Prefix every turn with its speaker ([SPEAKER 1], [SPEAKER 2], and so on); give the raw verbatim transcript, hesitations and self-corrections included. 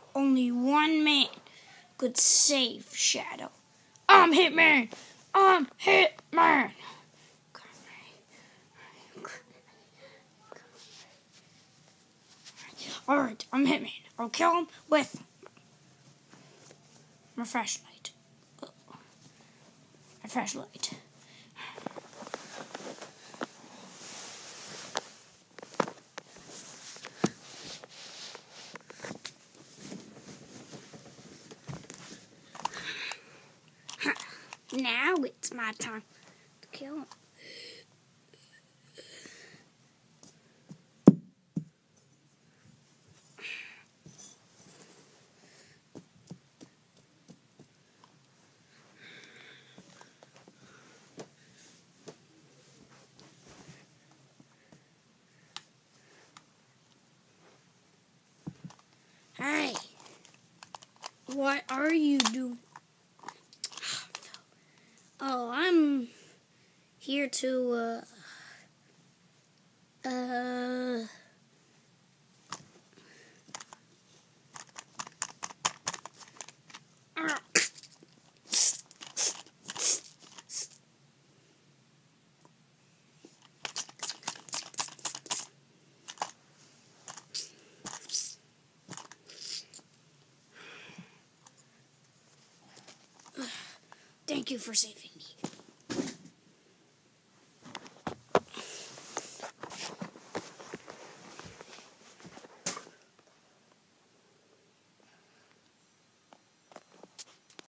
[SPEAKER 1] Only one man could save Shadow. I'm Hitman! I'm Hitman! Alright, I'm Hitman. I'll kill him with my flashlight. My flashlight. Now it's my time to kill him. Hey, what are you doing? Oh, I'm here to, uh, uh, thank you for saving me.